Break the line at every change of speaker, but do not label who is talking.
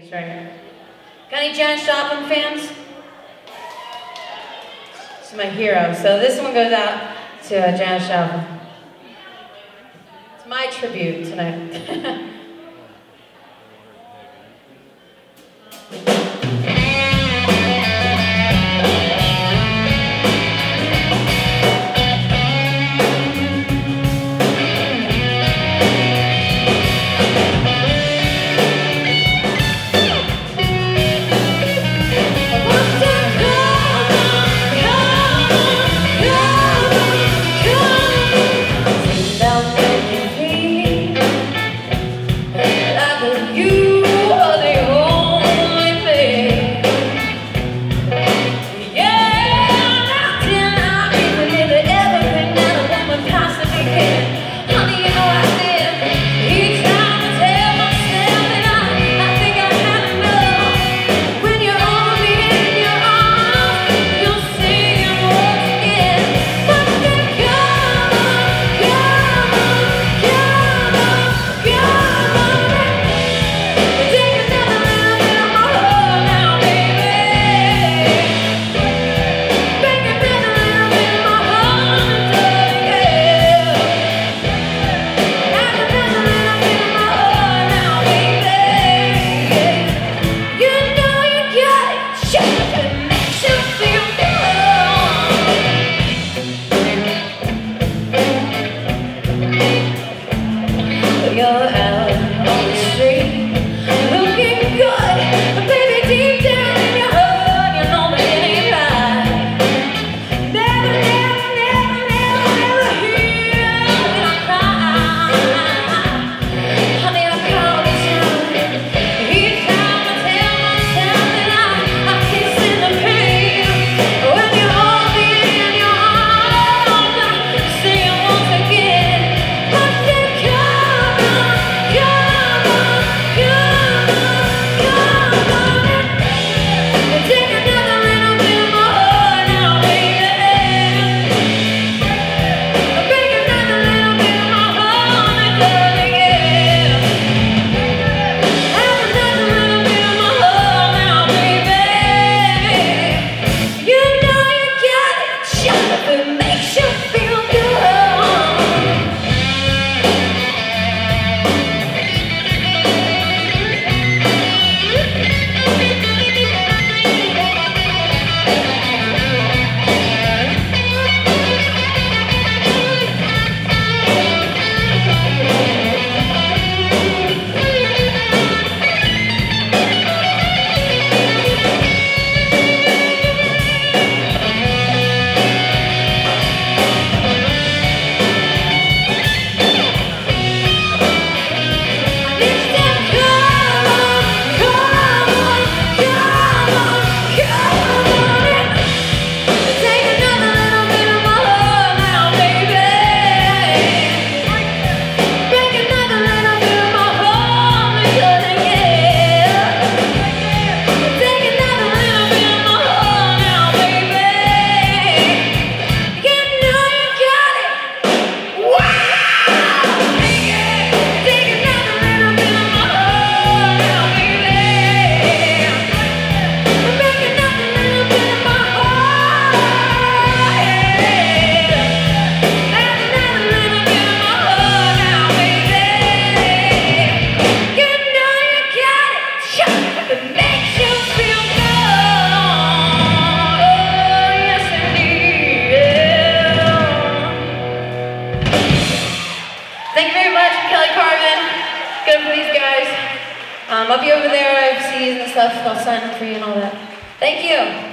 That's right. Got any Janis Joplin fans? She's my hero. So this one goes out to Janis Joplin. It's my tribute tonight. You're out on the street, looking good, but baby, deep down in your heart, you know that it ain't right. Never, never, never, never, never hear when I cry. Honey, I call this time. Each time I tell myself that I can't stand the pain. When you hold me in your arms, I say it once again. I said, thank you very much, Kelly Carvin. Good for these guys. I'll be over there. I have CDs and stuff. I'll sign them for you and all that. Thank you.